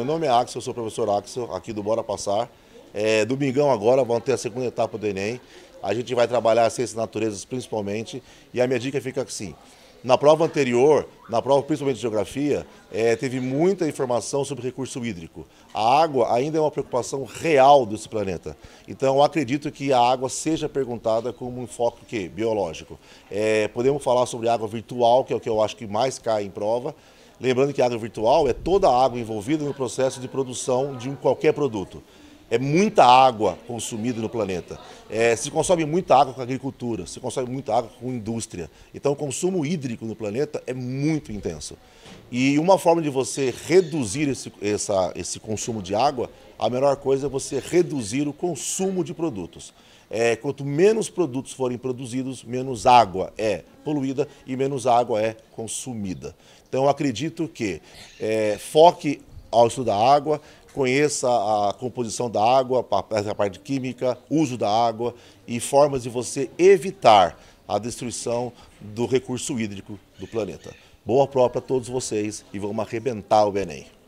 meu nome é Axel, eu sou o professor Axel, aqui do Bora Passar. Domingão agora, vamos ter a segunda etapa do Enem. A gente vai trabalhar as ciências naturezas principalmente, e a minha dica fica assim. Na prova anterior, na prova principalmente de geografia, teve muita informação sobre recurso hídrico. A água ainda é uma preocupação real desse planeta. Então, eu acredito que a água seja perguntada como um enfoque biológico. Podemos falar sobre água virtual, que é o que eu acho que mais cai em prova. Lembrando que a água virtual é toda a água envolvida no processo de produção de qualquer produto. É muita água consumida no planeta. Se consome muita água com agricultura, se consome muita água com indústria. Então o consumo hídrico no planeta é muito intenso. E uma forma de você reduzir esse consumo de água, a melhor coisa é você reduzir o consumo de produtos. Quanto menos produtos forem produzidos, menos água é poluída e menos água é consumida. Então eu acredito que foque ao estudo da água, conheça a composição da água, a parte química, uso da água e formas de você evitar a destruição do recurso hídrico do planeta. Boa prova para todos vocês e vamos arrebentar o Enem.